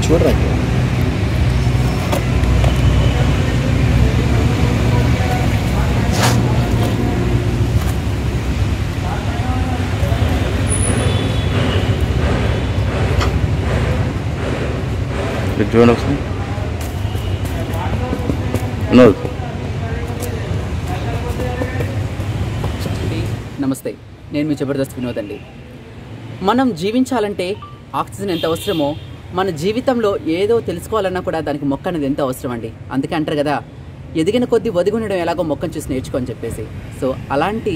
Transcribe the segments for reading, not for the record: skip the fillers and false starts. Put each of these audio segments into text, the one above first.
చూడరా చూడండి ఒకసారి నమస్తే, నేను మీ జబర్దస్త్ వినోద్ అండి. మనం జీవించాలంటే ఆక్సిజన్ ఎంత అవసరమో మన జీవితంలో ఏదో తెలుసుకోవాలన్నా కూడా దానికి మొక్క అనేది ఎంత అవసరం అండి. అందుకే అంటారు కదా, ఎదిగిన కొద్దీ ఒదిగి ఉండడం ఎలాగో మొక్కను చూసి నేర్చుకో అని చెప్పేసి. సో అలాంటి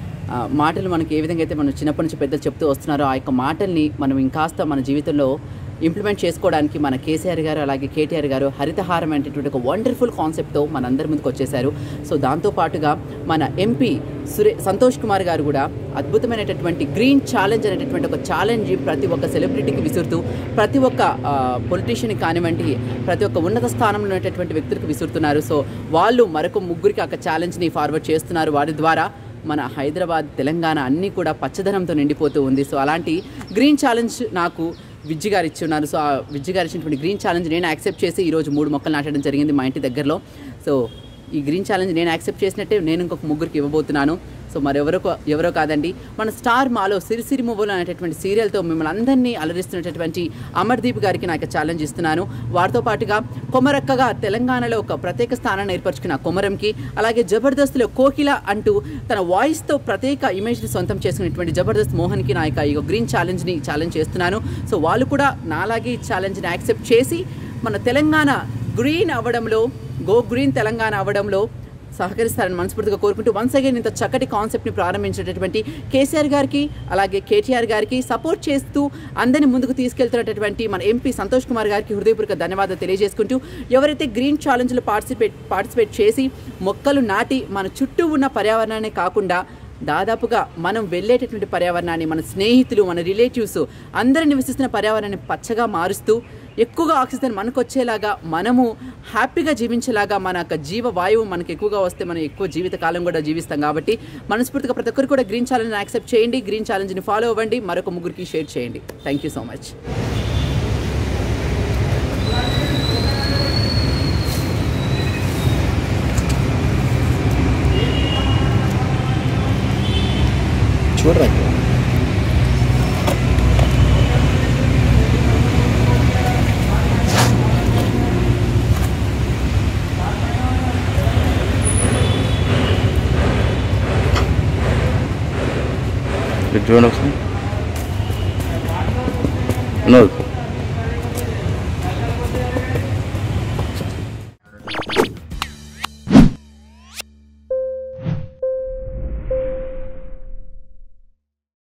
మాటలు మనకి ఏ విధంగా అయితే మనం చిన్నప్పటి నుంచి పెద్దలు చెప్తూ వస్తున్నారో ఆ యొక్క మాటల్ని మనం ఇంకాస్త మన జీవితంలో ఇంప్లిమెంట్ చేసుకోవడానికి మన కేసీఆర్ గారు అలాగే కేటీఆర్ గారు హరితహారం అనేటటువంటి ఒక వండర్ఫుల్ కాన్సెప్ట్తో మన అందరి ముందుకు వచ్చేసారు. సో దాంతోపాటుగా మన ఎంపీ సంతోష్ కుమార్ గారు కూడా అద్భుతమైనటువంటి గ్రీన్ ఛాలెంజ్ అనేటటువంటి ఒక ఛాలెంజ్ ప్రతి ఒక్క సెలబ్రిటీకి విసురుతూ ప్రతి ఒక్క పొలిటీషియన్కి కానివ్వండి ప్రతి ఒక్క ఉన్నత స్థానంలో ఉన్నటువంటి వ్యక్తులకు విసురుతున్నారు. సో వాళ్ళు మరొక ముగ్గురికి ఒక ఛాలెంజ్ని ఫార్వర్డ్ చేస్తున్నారు. వారి ద్వారా మన హైదరాబాద్ తెలంగాణ అన్నీ కూడా పచ్చదనంతో నిండిపోతూ ఉంది. సో అలాంటి గ్రీన్ ఛాలెంజ్ నాకు విజ్జి గారు ఇచ్చి ఉన్నారు. సో ఆ విజ్జి గారు ఇచ్చినటువంటి గ్రీన్ ఛాలెంజ్ నేను యాక్సెప్ట్ చేసి ఈరోజు 3 మొక్కలు నాటడం జరిగింది మా ఇంటి దగ్గరలో. సో ఈ గ్రీన్ ఛాలెంజ్ నేను యాక్సెప్ట్ చేసినట్టే నేను ఇంకొక ముగ్గురికి ఇవ్వబోతున్నాను. సో మరి ఎవరో కాదండి, మన స్టార్ మాలో సిరిసిరి మువ్వలు అనేటటువంటి సీరియల్తో మిమ్మల్ని అందరినీ అలరిస్తున్నటువంటి అమర్దీప్ గారికి నాకు ఛాలెంజ్ ఇస్తున్నాను. వారితో పాటుగా కొమరక్కగా తెలంగాణలో ఒక ప్రత్యేక స్థానాన్ని ఏర్పరచుకున్న కొమరంకి, అలాగే జబర్దస్త్లో కోకిల అంటూ తన వాయిస్తో ప్రత్యేక ఇమేజ్ని సొంతం చేసుకున్నటువంటి జబర్దస్త్ మోహన్కి నా యొక్క ఈ గ్రీన్ ఛాలెంజ్ని ఛాలెంజ్ చేస్తున్నాను. సో వాళ్ళు కూడా నాలాగే ఈ ఛాలెంజ్ని యాక్సెప్ట్ చేసి మన తెలంగాణ గ్రీన్ అవ్వడంలో, గో గ్రీన్ తెలంగాణ అవ్వడంలో సహకరిస్తారని మనస్ఫూర్తిగా కోరుకుంటూ వన్స్ అగైన్ ఇంత చక్కటి కాన్సెప్ట్ని ప్రారంభించేటటువంటి కేసీఆర్ గారికి అలాగే కేటీఆర్ గారికి సపోర్ట్ చేస్తూ అందరిని ముందుకు తీసుకెళ్తున్నటువంటి మన ఎంపీ సంతోష్ కుమార్ గారికి హృదయపూర్వక ధన్యవాదాలు తెలియజేసుకుంటూ, ఎవరైతే గ్రీన్ ఛాలెంజ్లో పార్టిసిపేట్ చేసి మొక్కలు నాటి మన చుట్టూ ఉన్న పర్యావరణాన్ని కాకుండా దాదాపుగా మనం వెళ్ళేటటువంటి పర్యావరణాన్ని, మన స్నేహితులు, మన రిలేటివ్స్ అందరూ నివసిస్తున్న పర్యావరణాన్ని పచ్చగా మారుస్తూ ఎక్కువగా ఆక్సిజన్ మనకు వచ్చేలాగా, మనము హ్యాపీగా జీవించేలాగా, మన యొక్క జీవవాయువు మనకు ఎక్కువగా వస్తే మనం ఎక్కువ జీవితకాలం కూడా జీవిస్తాం. కాబట్టి మనస్ఫూర్తిగా ప్రతి ఒక్కరు కూడా గ్రీన్ ఛాలెంజ్ని యాక్సెప్ట్ చేయండి, గ్రీన్ ఛాలెంజ్ని ఫాలో అవ్వండి, మరొక ముగ్గురికి షేర్ చేయండి. Thank you so much. చూడరా చూడండి ఒకసారి